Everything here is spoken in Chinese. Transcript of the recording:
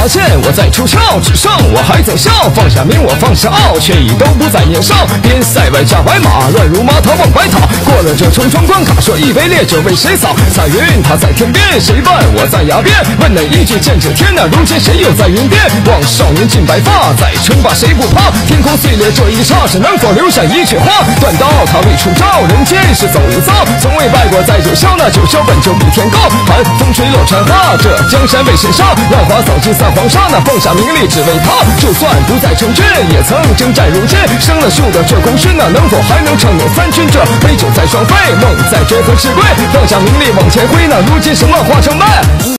发现我在出鞘，只剩我还在笑。放下名，我放下傲，却已都不再年少。边塞外驾白马，乱如马踏望白塔。过了这重重关卡，说一杯烈酒为谁洒？彩云它在天边，谁伴我在崖边？问哪一句剑指天呐？如今谁又在云边？望少年尽白发，再称霸谁不怕？天空碎裂这一刹，是能否留下一曲话？断刀他未出招，人间是走一遭。从未拜过在九霄，那九霄本就比天高。寒风吹落传花，这江山为谁杀？万花扫尽散黄沙，那放下名利只为他。就算不再成军，也曾征战如今。生了锈的这功勋，那能否还能称有三军？这杯酒在双飞，梦在追风是归。放下名利往前挥，那如今什么化成败？